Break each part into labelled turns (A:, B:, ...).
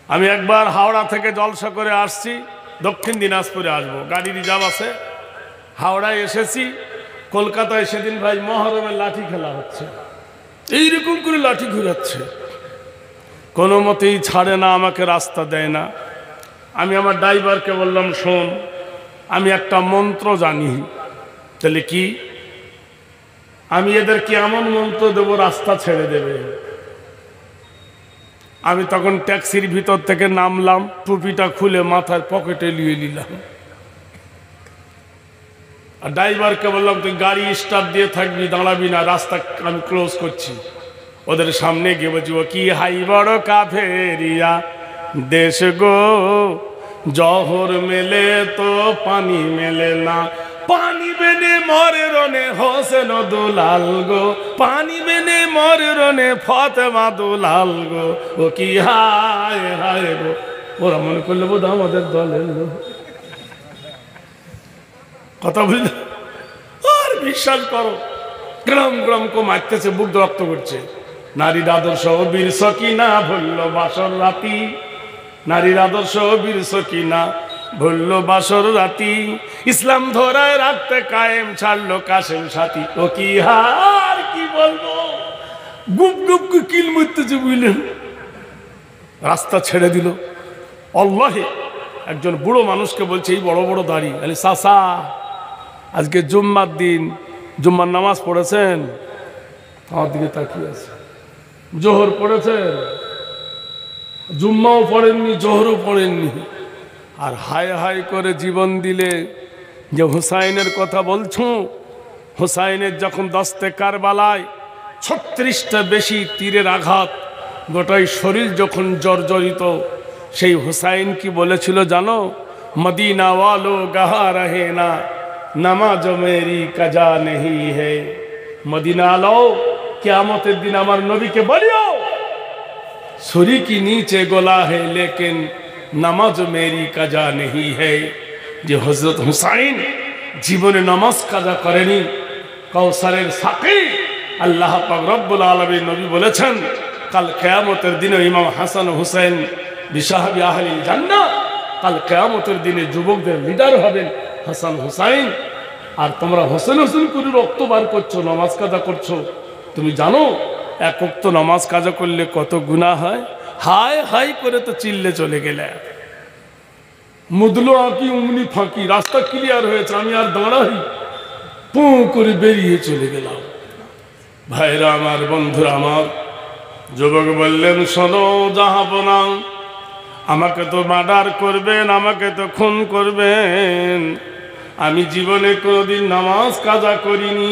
A: আমি একবার হাওড়া থেকে জলসা করে আসছি, দক্ষিণ দিনাজপুরে আসবো, গাড়ি রিজার্ভ আছে। হাওড়ায় এসেছি, কলকাতায় সেদিন ভাই মহরমের লাঠি খেলা হচ্ছে, এইরকম করে লাঠি ঘুরাচ্ছে, কোনো মতেই ছাড়ে না, আমাকে রাস্তা দেয় না। আমি আমার ড্রাইভারকে বললাম, শোন, আমি একটা মন্ত্র জানি। তাহলে কি? আমি এদেরকে এমন মন্ত্র দেবো রাস্তা ছেড়ে দেবে। আমি তখন ট্যাক্সির ভিতর থেকে নামলাম, টুপিটা খুলে মাথার পকেটে নিয়ে নিলাম, আর ড্রাইভারকে বললাম, তুই গাড়ি স্টার্ট দিয়ে থাকবি, দাঁড়াবি না, রাস্তা আমি ক্লোজ করছি। ওদের সামনে গিয়ে বলছি, ও কি হাই বড় কাফেরিয়া দেশ গো, জহর মেলে তো পানি মেলে না, পানি বেনে মরে রনে হোসেন দুলাল গো, পানি বেনে মরে রনে ফতেমা দুলাল গো, ও কি হায় হায় গো। ওরা মনে করলে বোধ আমাদের দলের লোক, কথা বুঝলে? আর বিশ্বাস করো, গ্রাম গ্রাম কো মারতেছে, বুক রক্ত করছে। নারীর আদর্শ বীর সকিনা ভুলল বাসর রাতি, নারীর আদর্শ বীর সকিনা ভুলল বাসর রাতি, ইসলাম ধরায় রাখতে কায়েম ছাড়লো কাশেম সাথী, ও কি হার কি বলবো, গুপ গুপ কিল মরতেছে বুঝলেন। রাস্তা ছেড়ে দিল। আল্লাহে একজন বুড়ো মানুষকে বলছে, এই বড় বড় দাড়ি, আরে চাচা, আজকে জুম্মার দিন, জুম্মার নামাজ পড়েছেন? আমার দিকে তাকিয়ে আছে। জোহর পড়েছেন? জুম্মাও পড়েননি, জোহরও পড়েননি, আর হায় হায় করে জীবন দিলে যে হুসাইনের কথা বলছো। হুসাইনের যখন দস্তে কারবালায় 36টা বেশি তীরের আঘাত, গোটাই শরীর যখন জর্জরিত, সেই হুসাইন কি বলেছিল জানো? মদিনা ওয়ালো গাহা রহে না, নামাজ মেরি কাজা নেহি হে। মদিনা আলো, কিয়ামতের দিন আমার নবীকে বলিও, ছুরি কি নিচে গোলা হে লেকিন নামাজ মেরি কাজা নেহি হে। যে হযরত হুসাইন জীবনে নামাজ কাজা করেনি, কাউসারের সাকি আল্লাহ পাক রব্বুল আলামিন নবী বলেছেন, কাল কিয়ামতের দিনে ইমাম হাসান হুসাইন বিশাহাবি আহলিল জান্নাহ, কাল কিয়ামতের দিনে যুবকদের লিডার হবেন হাসান হুসাইন। আর তোমরা হোসেন হোসেন করে রক্ত বার করছো, নামাজ কাজা করছো। তুমি জানো এক ওয়াক্ত নামাজ কাজা করলে কত গুনাহ হয়? হায় হায় করে তো চিল্লে চলে গেলে, মুদলো আঁকি উমনি ফাঁকি, রাস্তা ক্লিয়ার হয়েছে, আমি আর দাঁড়াই, পু করে বেরিয়ে চলে গেলাম। ভাইরা আমার, বন্ধুরা আমার, যুবক বললেন, শোনো জাহাপনা, আমাকে তো মার্ডার করবেন, আমাকে তো খুন করবেন, আমি জীবনে কোনোদিন নামাজ কাজা করিনি,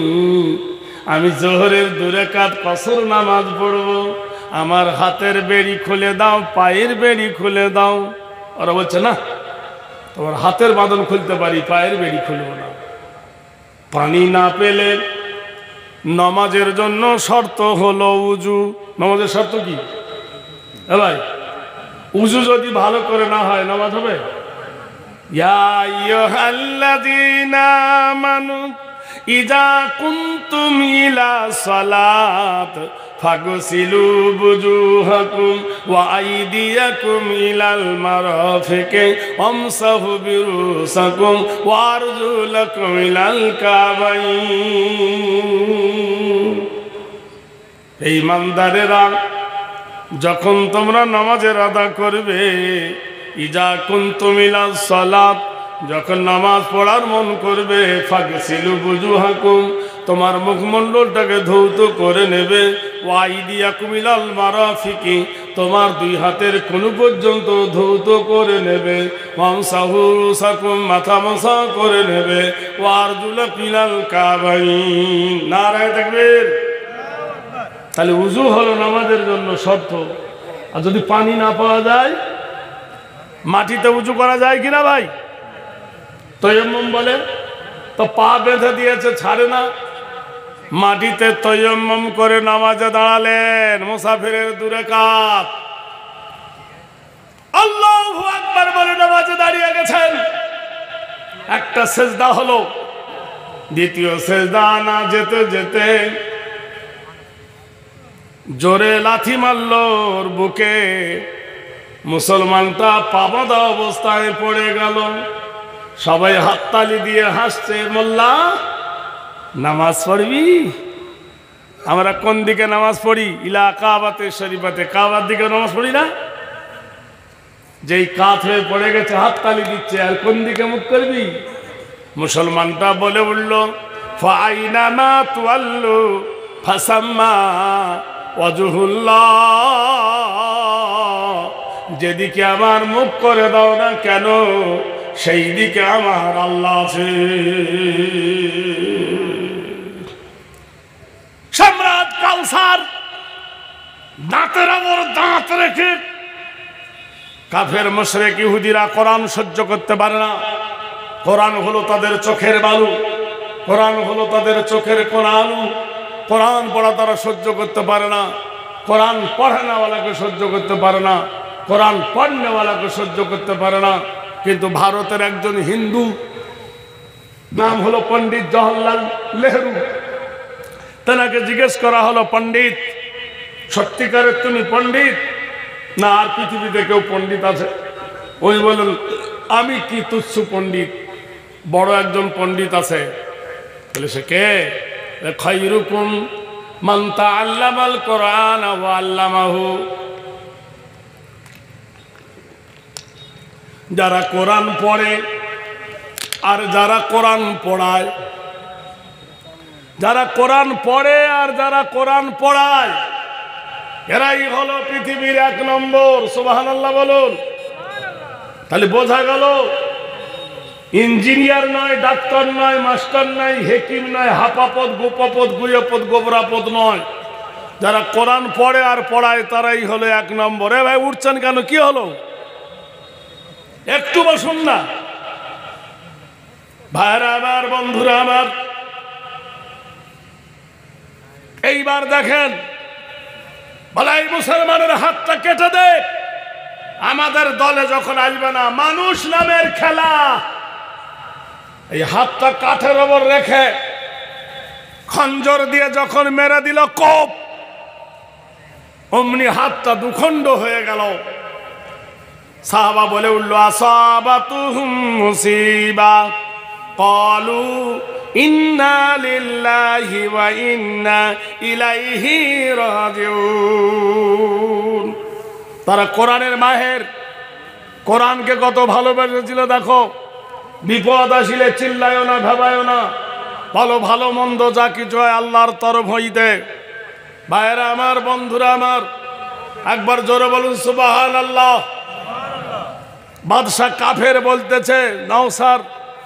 A: আমি জোহরের 2 রাকাত কসর নামাজ পড়ব, আমার হাতের বেড়ি খুলে দাও, পায়ের বেড়ি খুলে দাও। ওরা বলছে, না, তোমার হাতের বাঁধন খুলতে পারি, পায়ের বেড়ি খুলব না। পানি না পেলে নামাজের জন্য শর্ত হলো উজু। নামাজের শর্ত কি ভাই? উজু যদি ভালো করে না হয় নামাজ হবে? ইয়া আইয়ুহাল্লাযীনা আমানু ইযা কুনতুম ইলা সালাত ফাগসিলু বুজুহাকুম ওয়া আইদিয়াকুম ইলাল মারাফিকি ওয়ামসাহু বিরুসাকুম ওয়া আরজুলাকুম ইলাল কাবাইন। এই ইমানদারেরা, যখন তোমরা নামাজের আদা করবে, ইজা কুনতুম ইলাস সালাত, যখন নামাজ পড়ার মন করবে, ফাগসিলু বুজুহাকুম, তোমার মুখমণ্ডলটাকে ধৌত করে নেবে, ওয়া আইদিয়াকুম ইলাল মারাফিকি, তোমার 2 হাতের কোণু পর্যন্ত ধৌত করে নেবে, ওয়ামসাহু রুসাকুম, মাথা মাসা করে নেবে, ওয়া আরজুলাকুম ইলাল কাবাইন। নারায়ে তাকবীর। তাহলে উজু হলো নামাজের জন্য শর্ত। আর যদি পানি না পাওয়া যায়, মাটিতে উজু করা যায় কিনা ভাই? তয়ম্মুম বলে তো, পা বেঁধে দিয়েছে, ছাড়ে না, মাটিতে তয়ম্মুম করে নামাজে দাঁড়ালেন, মুসাফিরের 2 রাকাত, আল্লাহু আকবার বলে নামাজে দাঁড়িয়ে গেছেন। একটা সেজদা হলো, দ্বিতীয় সেজদা না যেতে যেতে জোরে লাথি মারল ওর বুকে, মুসলমানটা পাবাদা অবস্থায় পড়ে গেল। সবাই হাততালি দিয়ে হাসছে। মোল্লা নামাজ পড়বি? আমরা কোন দিকে নামাজ পড়ি? ইলা কাবাতে শরীফাতে, কাবার দিকে নামাজ পড়ি না? যেই কাত হয়ে পড়ে গেছে হাততালি দিচ্ছে, আর কোন দিকে মুখ করবি? মুসলমানটা বলে উঠল, ফাইনামা তুয়াল্লু ফাসাম্মা ওয়াজহুল্লাহ, যেদিকে আমার মুখ করে দাও না কেন সেই দিকে আমার আল্লাহ আছে। সম্রাট কাউসার দাঁতের ওপর দাঁত রেখে, কাফের মুশরিক ইহুদিরা কোরআন সহ্য করতে পারে না। কোরআন হলো তাদের চোখের বালু, কোরআন হলো তাদের চোখের কোনা আলু। কোরআন পড়া তারা সহ্য করতে পারে না, কোরআন পড়ানোওয়ালাকে সহ্য করতে পারে না, কোরআন পড়নেওয়ালাকে সহ্য করতে পারে না। কিন্তু ভারতের একজন হিন্দু, নাম হলো পণ্ডিত জওহরলাল নেহরু, তেনাকে জিজ্ঞেস করা হলো, পণ্ডিত সত্যিকারের তুমি পণ্ডিত না আর পৃথিবীতে কেউ পণ্ডিত আছে? উনি বললেন, আমি কি তুচ্ছ পণ্ডিত, বড় একজন পণ্ডিত আছে। বলে সে কে? খায়রুকুম মান তাআল্লামাল কোরআন ওয়া আল্লামাহু, যারা কোরআন পড়ে আর যারা কোরআন পড়ায়, যারা কোরআন পড়ে আর যারা কোরআন পড়ায়, এরাই হলো পৃথিবীর 1 নম্বর। সুবহানাল্লাহ বলুন। তাহলে বোঝা গেল, ইঞ্জিনিয়ার নয়, ডাক্তার নয়, মাস্টার নয়, হেকিম নয়, হাপাপদ, গোপাপদ, গুয়পদ, গোবরাপদ নয়, যারা কোরআন পড়ে আর পড়ায় তারাই হলো 1 নম্বর। এ ভাই উঠছেন কেন? কি হলো? একটু বসুন না। ভাইরা আমার, বন্ধুরা আমার, এইবার দেখেন, বলাই মুসলমানের হাতটা কেটে দে। আমাদের দলে যখন আসবে না, মানুষ নামের খেলা, এই হাতটা কাঠের ওপর রেখে খঞ্জর দিয়ে যখন মেরে দিল কোপ, অমনি হাতটা দুখণ্ড হয়ে গেল। সাহাবা বলে উঠল, আসাবাতুহুম মুসিবা ক্বালু ইন্না লিল্লাহি ওয়া ইন্না ইলাইহি রাজিউন। তারা কোরআনের মাহের, কোরআনকে কত ভালোবেসেছিল দেখো। বিপদ আসিলে চিল্লায়ও না, ভাবায়ও না, ভালো ভালো মন্দ যা কিছু হয় আল্লাহর তরফ হইতে। ভাইয়েরা আমার, বন্ধুরা আমার, একবার জোরে বলুন সুবহানাল্লাহ। বাদশাহ কাফের বলতেছে, নওসার,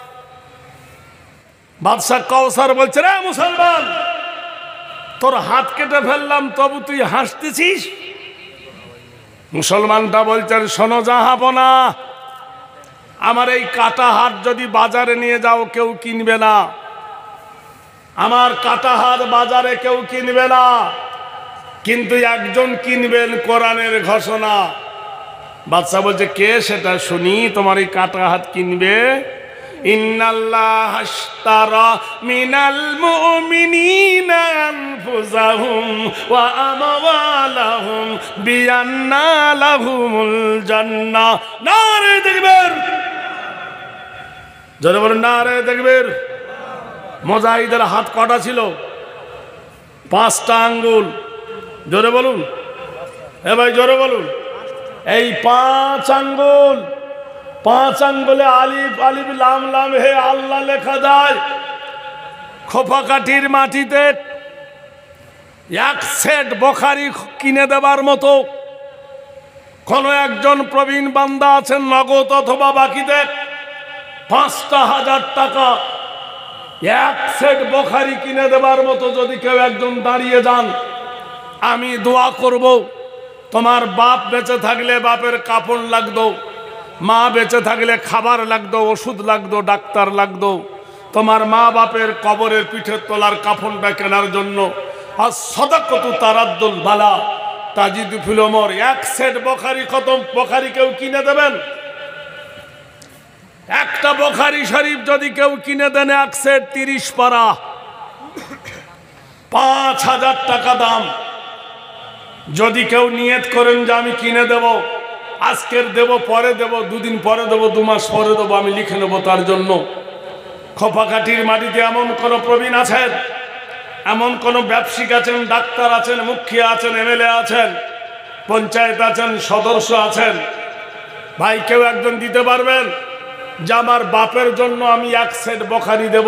A: বাদশাহ কাউসার বলছে, রে মুসলমান, তোর হাত কেটে ফেললাম তবু তুই হাসতেছিস? মুসলমানটা বলছেন, শোনো জাহাপনা, আমার এই কাটা হাত যদি বাজারে নিয়ে যাও কেউ কিনবে না। আমার কাটা হাত বাজারে কেউ কিনবে না, কিন্তু একজন কিনবেন, কোরআনের ঘোষণা। বাদশা বলছে, কে সেটা শুনি, তোমার এই কাটা হাত কিনবে? ইন্নাল্লাহ আশতারা মিনাল মুমিনিনা আনফুসাহুম ওয়া আমওয়ালাহুম বিআন্না লাহুমুল জান্নাহ। নারে তাকবীর! জোরে বলুন নারে তাকবীর! মুজাহিদের হাত কটা ছিল? 5টা আঙ্গুল। জোরে বলুন, এ ভাই জোরে বলুন। এই 5 আঙ্গুল, 5 আঙ্গুলে আলিফ আলিফ লাম লাম হে আল্লাহ লেখা যায়। খোপাকাঠির মাটিতে 1 সেট বুখারী কিনে দেবার মতো কোন একজন প্রবীণ বান্দা আছেন, নগদ অথবা বাকিতে 5,000 টাকা 1 সেট বুখারী কিনে দেবার মতো যদি কেউ একজন দাঁড়িয়ে যান, আমি দোয়া করব, তোমার বাপ বেঁচে থাকলে বাপের কাপড় লাগতো, মা বেঁচে থাকলে খাবার লাগতো, ওষুধ লাগতো, ডাক্তার লাগতো, তোমার মা বাপের কবরের পিঠের তোলার কাফনটা কেনার জন্য। আর সাদাকাতু তারাদ্দুল বালা তাজিদু ফিল উমর, 1 সেট বুখারী খতম, বুখারী কেউ কিনে দেবেন? একটা বুখারী শরীফ যদি কেউ কিনে দেন 1 সেট 30 পারা, 5,000 টাকা দাম। যদি কেউ নিয়ত করেন যে আমি কিনে দেব, আজকের দেব, পরে দেব, দুদিন পরে দেব, 2 মাস পরে দেবো, আমি লিখে নেবো তার জন্য। খোপাকাঠির মাটিতে এমন কোন প্রবীণ আছেন, এমন কোন ব্যবসায়িক আছেন, ডাক্তার আছেন, মুখিয়া আছেন, এমএলএ আছেন, পঞ্চায়েত আছেন, সদস্য আছেন, ভাই কেউ একজন দিতে পারবেন যে আমার বাপের জন্য আমি 1 সেট বখারি দেব?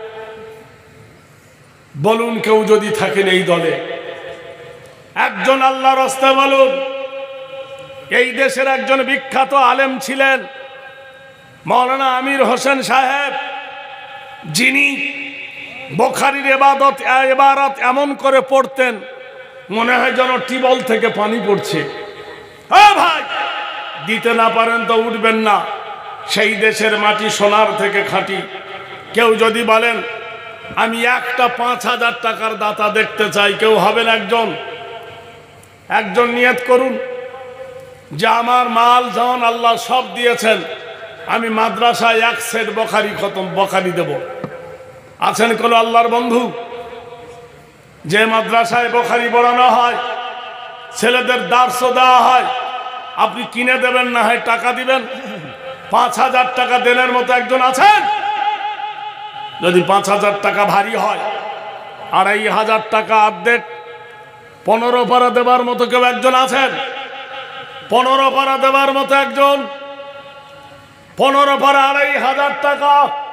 A: বলুন কেউ যদি থাকেন এই দলে। একজন আল্লাহর রাস্তা বলুন। এই দেশের একজন বিখ্যাত আলেম ছিলেন মাওলানা আমির হোসেন সাহেব, যিনি বুখারীর ইবারত এমন করে পড়তেন মনে হয় যেন টিউবওয়েল থেকে পানি পড়ছে। হ্যাঁ ভাই, দিতে না পারেন তো উঠবেন না। সেই দেশের মাটি সোনার থেকে খাঁটি। কেউ যদি বলেন আমি একটা 5,000 টাকার দাতা দেখতে চাই, কেউ হবেন? একজন নিয়ত করুন যে আমার মাল জান আল্লাহ সব দিয়েছেন, আমি মাদ্রাসায় 1 সেট বখারি দেব। আছেন কোন আল্লাহর বন্ধু? যে মাদ্রাসায় বখারি পড়ানো হয়, ছেলেদের দার্সও দেওয়া হয়, আপনি কিনে দেবেন না হয় টাকা দিবেন? 5,000 টাকা দেনের মতো একজন আছেন? যদি 5,000 টাকা ভারী হয়, 2,500 টাকা অর্ধেক 15 পারা দেবার মতো কেউ একজন আছেন? 15 পারা দেবার মতো একজন? 15 পারা 2,500 টাকা।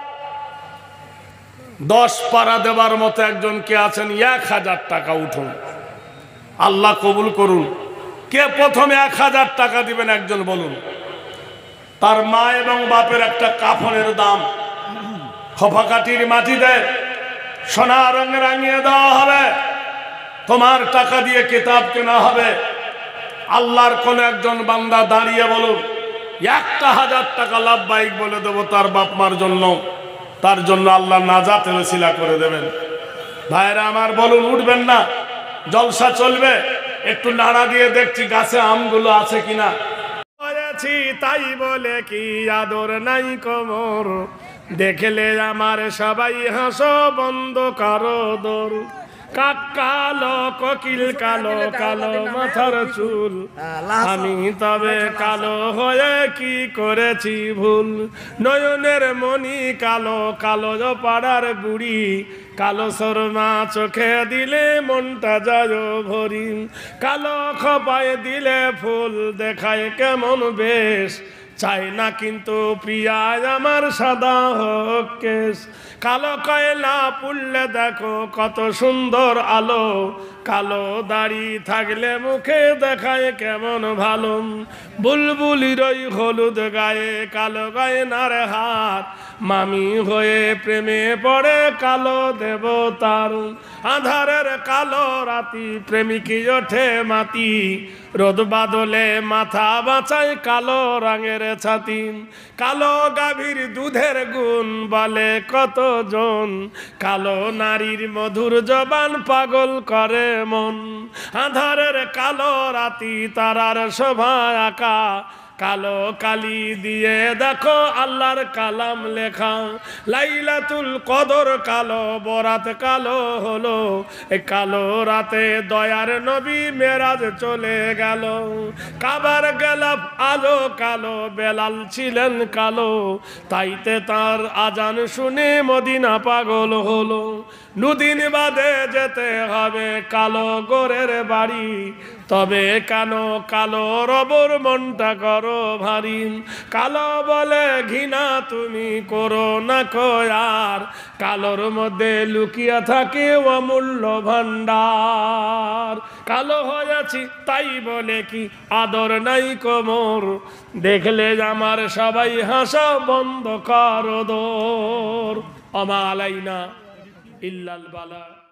A: 10 পারা দেবার মতো একজন কে আছেন? 1,000 টাকা। উঠুন, আল্লাহ কবুল করুন। কে প্রথমে 1,000 টাকা দিবেন একজন বলুন? তার মা এবং বাপের একটা কাফনের দাম খোপাকাঠির মাটিতে সোনা রঙে রাঙিয়ে দেওয়া হবে, তোমার টাকা দিয়ে কিতাব কেনা হবে। আল্লাহর কোন একজন বান্দা দাঁড়িয়ে বলুন 1,000 টাকা লাভবাহিক বলে দেবো তার বাপ মার জন্য, তার জন্য আল্লাহ নাজাতের ওসিলা করে দেবেন। ভাইরা আমার বলুন, উঠবেন না? জলসা চলবে। একটু নাড়া দিয়ে দেখছি গাছে আমগুলো আছে কিনা। তাই বলে কি আদর নাই কোমর, দেখলে আমার সবাই হাসো, বন্ধ করো দোর। কাক কালো, কোকিল কালো, কালো মাথার চুল, আমি তবে কালো হয়ে কি করেছি ভুল। নয়নের মণি কালো, কালো পাড়ার বুড়ি, কালো সরমা চোখে দিলে মনটা যায় ভরি। কালো খোপায় দিলে ফুল, দেখায় কেমন বেশ, চাই না কিন্তু প্রিয়ায় আমার সাদা হোক কেশ। কালো কয়লা পুড়লে দেখো কত সুন্দর আলো, কালো দাড়ি থাকলে মুখে দেখায় কেমন ভালো। বুলবুলির ওই হলুদ গায়ে, কালো গয়নার হাত, মামি হয়ে প্রেমে পড়ে কালো দেবতার। আধারের কালো রাতি, প্রেমিকি ওঠে মাতি, রোদ বাদলে মাথা বাঁচায় কালো রঙের ছাতি। কালো গাভীর দুধের গুণ বলে কতজন, কালো নারীর মধুর জবান পাগল করে মন। আধারের কালো রাতি, তারার শোভা আঁকা, কালো কালি দিয়ে দেখো আল্লাহর কালাম লেখা। লাইলাতুল কদর কালো, বরাত কালো হলো, এ কালো রাতে দয়ার নবী মেরাজ চলে গেল। কাবার গেলাপ আলো কালো, বেলাল ছিলেন কালো, তাইতে তার আজান শুনে মদিনা পাগল হলো। দুদিন বাদে যেতে হবে কালো গোরের বাড়ি, তবে কেন কালো রবর মনটা করো ভারী। কালো বলে ঘৃণা তুমি করো না কয়ার, কালোর মধ্যে লুকিয়ে থাকে অমূল্য ভান্ডার। কালো হয়েছি তাই বলে কি আদর নাই কোমর, দেখলে আমার সবাই হাসা, বন্ধ করো দোর। আমা আলাইনা ইল্লাল বালা।